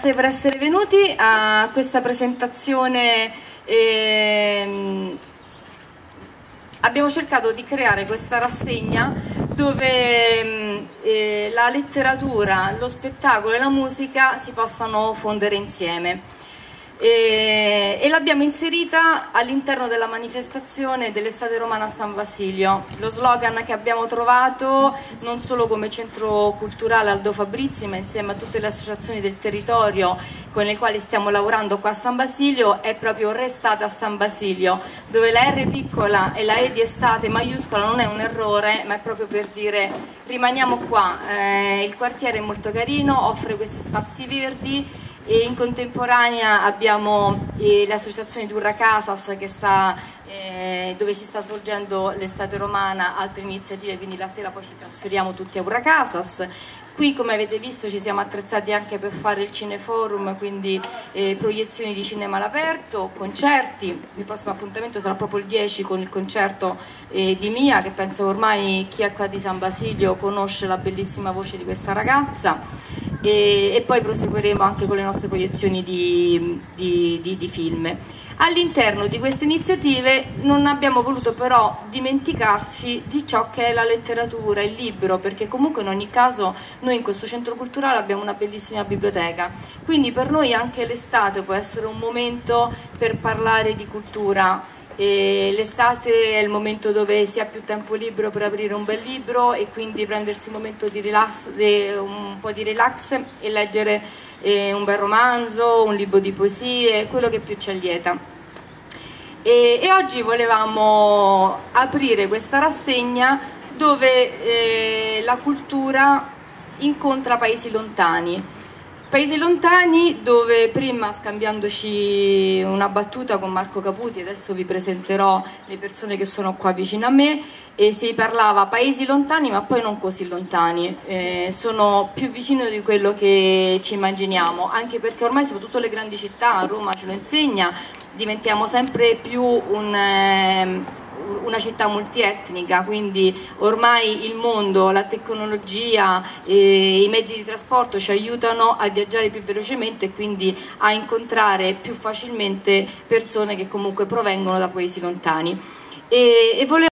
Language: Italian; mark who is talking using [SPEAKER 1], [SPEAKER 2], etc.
[SPEAKER 1] grazie per essere venuti a questa presentazione. Abbiamo cercato di creare questa rassegna dove la letteratura, lo spettacolo e la musica si possano fondere insieme. E l'abbiamo inserita all'interno della manifestazione dell'estate romana a San Basilio. Lo slogan che abbiamo trovato non solo come centro culturale Aldo Fabrizi, ma insieme a tutte le associazioni del territorio con le quali stiamo lavorando qua a San Basilio, è proprio Restate a San Basilio, dove la R piccola e la E di estate maiuscola non è un errore, ma è proprio per dire rimaniamo qua. Il quartiere è molto carino, offre questi spazi verdi. E in contemporanea abbiamo l'associazione di Urra Casas che dove si sta svolgendo l'estate romana, altre iniziative, quindi la sera poi ci trasferiamo tutti a Urra Casas. Qui, come avete visto, ci siamo attrezzati anche per fare il cineforum, quindi proiezioni di cinema all'aperto, concerti. Il prossimo appuntamento sarà proprio il 10 con il concerto di Mia, che penso ormai chi è qua di San Basilio conosce la bellissima voce di questa ragazza. E poi proseguiremo anche con le nostre proiezioni di film. All'interno di queste iniziative non abbiamo voluto però dimenticarci di ciò che è la letteratura, il libro, perché comunque in ogni caso noi in questo centro culturale abbiamo una bellissima biblioteca, quindi per noi anche l'estate può essere un momento per parlare di cultura. L'estate è il momento dove si ha più tempo libero per aprire un bel libro e quindi prendersi un momento di un po' di relax e leggere un bel romanzo, un libro di poesie, quello che più ci allieta. E oggi volevamo aprire questa rassegna dove la cultura incontra paesi lontani. Paesi lontani dove prima, scambiandoci una battuta con Marco Caputi, adesso vi presenterò le persone che sono qua vicino a me, e si parlava paesi lontani ma poi non così lontani, sono più vicino di quello che ci immaginiamo, anche perché ormai soprattutto le grandi città, Roma ce lo insegna, diventiamo sempre più una città multietnica, quindi ormai il mondo, la tecnologia, i mezzi di trasporto ci aiutano a viaggiare più velocemente e quindi a incontrare più facilmente persone che comunque provengono da paesi lontani.